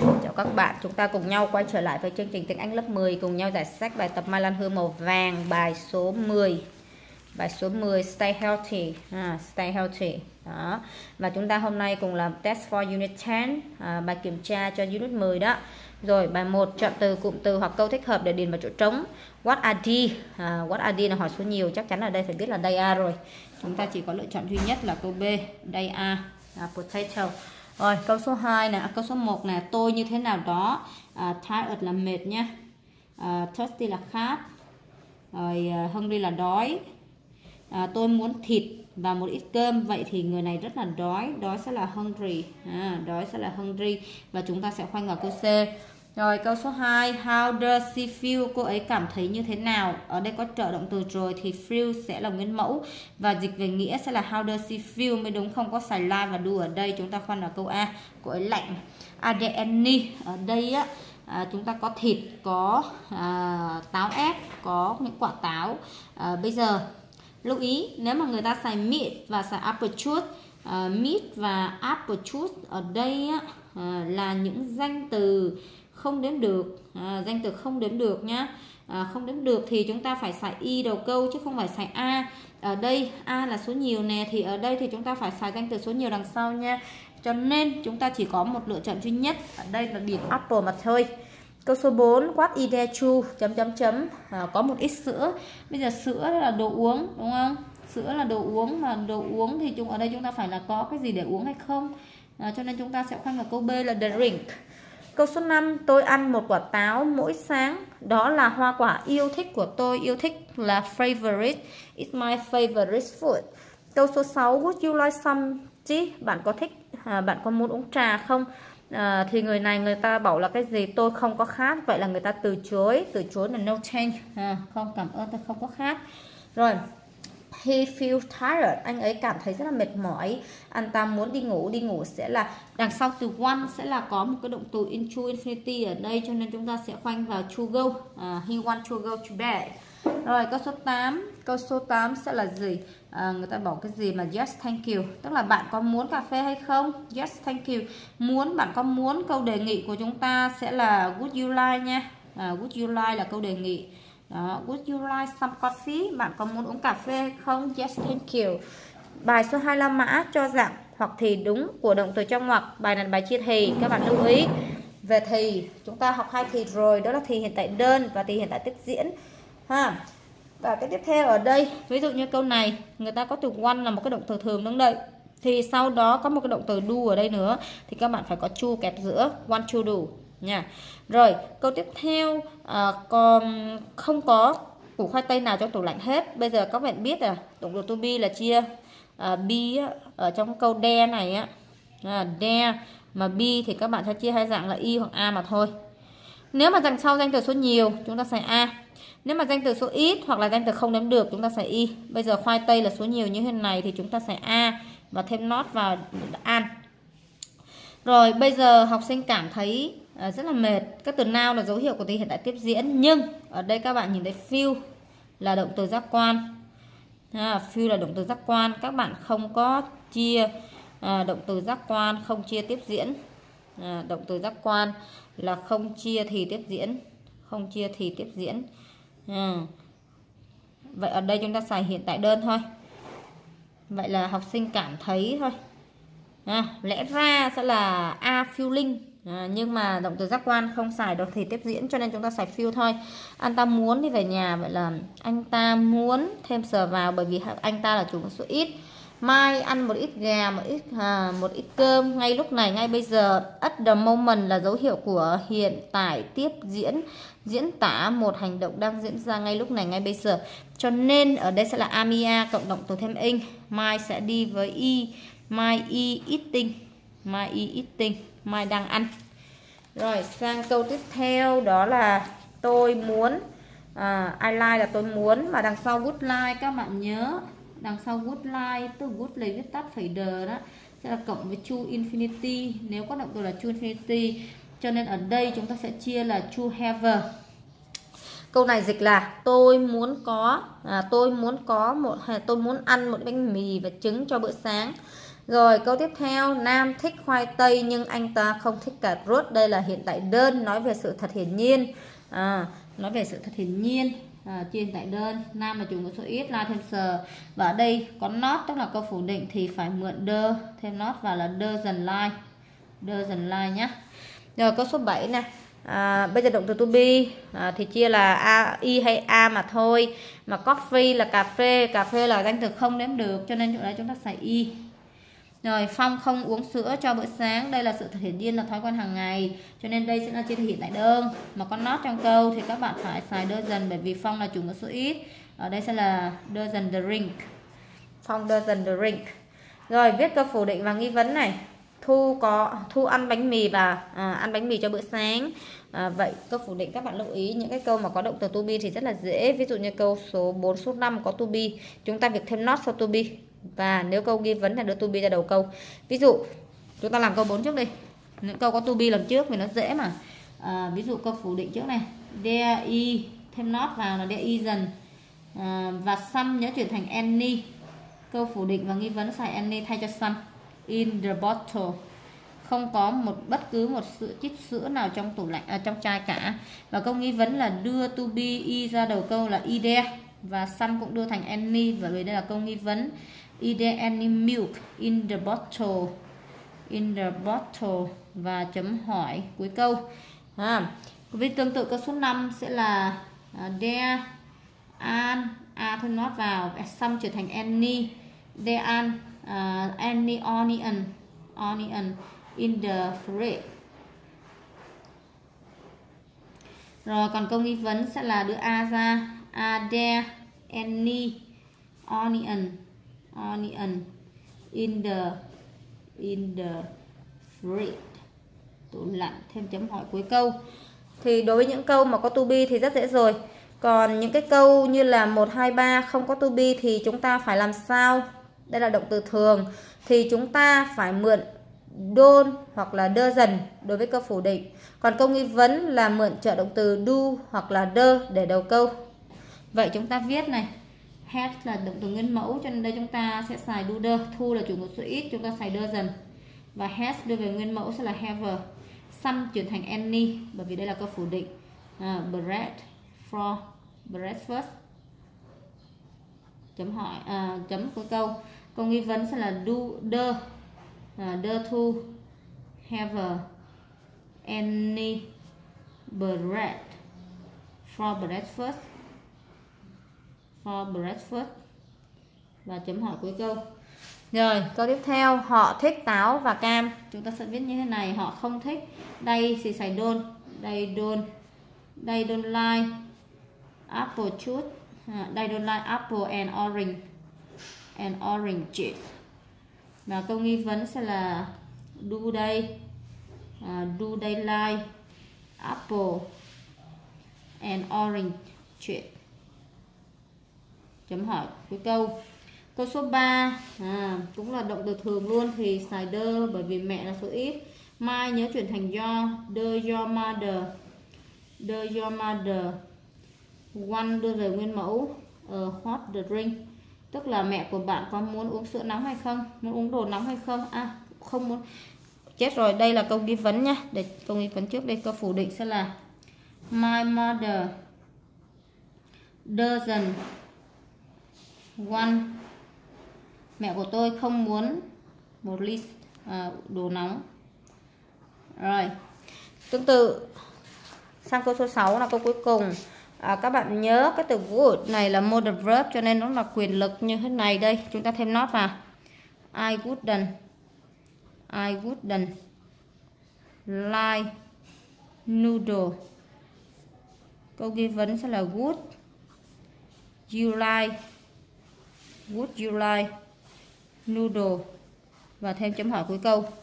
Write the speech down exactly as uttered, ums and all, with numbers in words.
Chào các bạn, chúng ta cùng nhau quay trở lại với chương trình tiếng Anh lớp mười, cùng nhau giải sách bài tập Mai Lan Hương màu vàng, bài số mười. Bài số mười, Stay Healthy, à, Stay Healthy. Đó. Và chúng ta hôm nay cùng làm test for Unit mười, à, bài kiểm tra cho Unit mười đó. Rồi, bài một, chọn từ, cụm từ hoặc câu thích hợp để điền vào chỗ trống. What are they? À, what are they là hỏi số nhiều, chắc chắn ở đây phải biết là they are rồi. Chúng ta chỉ có lựa chọn duy nhất là câu B, they are, à, potato. Rồi, câu số hai nè, câu số một nè, tôi như thế nào đó. À, tired là mệt nhá. À, thirsty là khát. Rồi, uh, hungry là đói. À, tôi muốn thịt và một ít cơm, vậy thì người này rất là đói, đói sẽ là hungry, à, đói sẽ là hungry, và chúng ta sẽ khoanh vào câu C. Rồi, câu số hai, how does she feel? Cô ấy cảm thấy như thế nào? Ở đây có trợ động từ rồi thì feel sẽ là nguyên mẫu và dịch về nghĩa sẽ là how does she feel mới đúng, không có xài like và do ở đây. Chúng ta khoanh vào câu A, cô ấy lạnh. Are there any? Ở đây á, à, chúng ta có thịt, có à, táo ép, có những quả táo. À, bây giờ lưu ý, nếu mà người ta xài meat và xài apple juice, uh, meat và apple juice ở đây á, uh, là những danh từ không đếm được, uh, danh từ không đếm được nhá. Uh, không đếm được thì chúng ta phải xài y đầu câu chứ không phải xài a. Ở đây a là số nhiều nè, thì ở đây thì chúng ta phải xài danh từ số nhiều đằng sau nha. Cho nên chúng ta chỉ có một lựa chọn duy nhất, ở đây là điền apple mà thôi. Câu số bốn, what is there to chấm chấm chấm, à, có một ít sữa. Bây giờ sữa là đồ uống đúng không? Sữa là đồ uống, mà đồ uống thì chúng ở đây chúng ta phải là có cái gì để uống hay không, à, cho nên chúng ta sẽ khoanh vào câu B là drink. Câu số năm, tôi ăn một quả táo mỗi sáng, đó là hoa quả yêu thích của tôi, yêu thích là favorite, it's my favorite food. Câu số sáu, would you like some tea? Bạn có thích, à, bạn có muốn uống trà không? À, thì người này người ta bảo là cái gì, tôi không có khát, vậy là người ta từ chối, từ chối là no thanks, à, không cảm ơn, tôi không có khát. Rồi, he feels tired, anh ấy cảm thấy rất là mệt mỏi, anh ta muốn đi ngủ, đi ngủ sẽ là đằng sau từ one sẽ là có một cái động từ into infinity ở đây, cho nên chúng ta sẽ khoanh vào to go, à, he wants to go to bed. Rồi, câu số tám, câu số tám sẽ là gì? À, người ta bảo cái gì mà yes thank you, tức là bạn có muốn cà phê hay không? Yes thank you. Muốn, bạn có muốn, câu đề nghị của chúng ta sẽ là would you like nha. À, would you like là câu đề nghị. Đó, would you like some coffee? Bạn có muốn uống cà phê hay không? Yes thank you. Bài số hai là mã cho dạng hoặc thì đúng của động từ trong ngoặc. Bài này là bài chia thì, các bạn lưu ý. Về thì chúng ta học hai thì rồi, đó là thì hiện tại đơn và thì hiện tại tiếp diễn ha. Và cái tiếp theo ở đây, ví dụ như câu này người ta có từ one là một cái động từ thường đứng đây, thì sau đó có một cái động từ do ở đây nữa, thì các bạn phải có to kẹp giữa, want to do nha. Rồi, câu tiếp theo, à, còn không có củ khoai tây nào trong tủ lạnh hết. Bây giờ các bạn biết là động từ to be là chia, à, be á, ở trong câu de này á, à, de mà be thì các bạn sẽ chia hai dạng là y hoặc a mà thôi. Nếu mà dành sau danh từ số nhiều chúng ta xài a, nếu mà danh từ số ít hoặc là danh từ không đếm được chúng ta xài y. Bây giờ khoai tây là số nhiều như thế này thì chúng ta xài a và thêm not vào an. Rồi, bây giờ học sinh cảm thấy uh, rất là mệt. Các từ nào là dấu hiệu của từ hiện tại tiếp diễn, nhưng ở đây các bạn nhìn thấy feel là động từ giác quan. À, feel là động từ giác quan, các bạn không có chia à, động từ giác quan không chia tiếp diễn. À, động từ giác quan là không chia thì tiếp diễn, không chia thì tiếp diễn. À, vậy ở đây chúng ta xài hiện tại đơn thôi. Vậy là học sinh cảm thấy thôi. À, lẽ ra sẽ là a feeling, à, nhưng mà động từ giác quan không xài được thì tiếp diễn, cho nên chúng ta xài feel thôi. Anh ta muốn đi về nhà, vậy là anh ta muốn thêm sờ vào, bởi vì anh ta là chủ số ít. Mai ăn một ít gà, một ít à, một ít cơm ngay lúc này, ngay bây giờ. At the moment là dấu hiệu của hiện tại tiếp diễn, diễn tả một hành động đang diễn ra ngay lúc này, ngay bây giờ. Cho nên ở đây sẽ là amia cộng động từ thêm ing. Mai sẽ đi với y, Mai y eating, Mai y eating, Mai đang ăn. Rồi, sang câu tiếp theo đó là tôi muốn, à, I like là tôi muốn, mà đằng sau would like các bạn nhớ, đằng sau would like, từ would lấy viết tắt phải đờ đó, sẽ là cộng với to infinity, nếu có động từ là to infinity, cho nên ở đây chúng ta sẽ chia là to have. Câu này dịch là tôi muốn có à, tôi muốn có một tôi muốn ăn một bánh mì và trứng cho bữa sáng. Rồi câu tiếp theo, Nam thích khoai tây nhưng anh ta không thích cà rốt. Đây là hiện tại đơn, nói về sự thật hiển nhiên. À, nói về sự thật hiển nhiên. À, chia hiện tại đơn, Nam là chủ ngữ số ít, lie thêm sờ. Và ở đây có not, tức là câu phủ định thì phải mượn đơ, thêm not vào là doesn't lie. Doesn't lie nhé. Rồi câu số bảy này. À, bây giờ động từ to be à, thì chia là a, y hay a mà thôi. Mà coffee là cà phê, cà phê là danh từ không đếm được, cho nên chỗ đấy chúng ta xài y. Rồi Phong không uống sữa cho bữa sáng. Đây là sự thật hiển nhiên, là thói quen hàng ngày, cho nên đây sẽ là chia thể hiện tại đơn. Mà có not trong câu thì các bạn phải xài doesn't, bởi vì Phong là chủ ngữ số ít. Ở đây sẽ là doesn't drink. Phong doesn't drink. Rồi viết câu phủ định và nghi vấn này. Thu có Thu ăn bánh mì và à, ăn bánh mì cho bữa sáng. À, vậy câu phủ định các bạn lưu ý những cái câu mà có động từ to be thì rất là dễ. Ví dụ như câu số bốn, số năm có to be, chúng ta việc thêm not sau to be. Và nếu câu nghi vấn là đưa to be ra đầu câu. Ví dụ chúng ta làm câu bốn trước đi. Những câu có to be làm trước vì nó dễ mà. À, ví dụ câu phủ định trước này, there is, thêm not vào là there isn't. À, và some nhớ chuyển thành any. Câu phủ định và nghi vấn xài any thay cho some. In the bottle, không có một bất cứ một sự chích sữa nào trong tủ lạnh à, trong chai cả. Và câu nghi vấn là đưa to be y ra đầu câu là is there, và some cũng đưa thành any, và vì đây là câu nghi vấn. Is there any milk in the bottle? In the bottle, và chấm hỏi cuối câu. À, vì tương tự câu số năm sẽ là uh, there an, a thêm not vào, some trở thành any. There an uh, any onion onion in the fridge. Rồi còn câu nghi vấn sẽ là đưa a ra, are there any onion onion in the in the fridge, tủ lạnh, thêm chấm hỏi cuối câu. Thì đối với những câu mà có to be thì rất dễ rồi. Còn những cái câu như là một, hai, ba không có to be thì chúng ta phải làm sao? Đây là động từ thường thì chúng ta phải mượn don't hoặc là doesn't đối với câu phủ định. Còn câu nghi vấn là mượn trợ động từ do hoặc là the để đầu câu. Vậy chúng ta viết này, has là động từ nguyên mẫu, cho nên đây chúng ta sẽ xài do the. Thu là chủ ngữ số ít, chúng ta xài doesn't. Và has đưa về nguyên mẫu sẽ là have. Some chuyển thành any, bởi vì đây là câu phủ định. À, bread for breakfast, chấm hỏi à, chấm cuối câu. Câu nghi vấn sẽ là do the à, the to have any bread for breakfast for breakfast, và chấm hỏi cuối câu. Rồi câu tiếp theo, họ thích táo và cam. Chúng ta sẽ viết như thế này, họ không thích. Đây thì xài don't, đây don't, đây don't like apple juice, à, they don't like apple and orange and orange juice. Và câu nghi vấn sẽ là do they uh, do they like apple and orange juice, chấm hỏi cuối câu. Câu số ba à, cũng là động từ thường luôn thì xài the, bởi vì mẹ là số ít. Mai nhớ chuyển thành your, the your mother, the your mother one đưa về nguyên mẫu. uh, hot the drink, tức là mẹ của bạn có muốn uống sữa nóng hay không, muốn uống đồ nóng hay không. À không muốn, chết rồi. Đây là câu nghi vấn nhá. Để câu nghi vấn trước đây. Câu phủ định sẽ là my mother doesn't want, mẹ của tôi không muốn một ly uh, đồ nóng. Rồi tương tự sang câu số sáu là câu cuối cùng. À, các bạn nhớ cái từ would này là modal verb, cho nên nó là quyền lực như thế này. Đây chúng ta thêm not vào, I wouldn't I wouldn't like noodle. Câu nghi vấn sẽ là would you like would you like noodle, và thêm chấm hỏi cuối câu.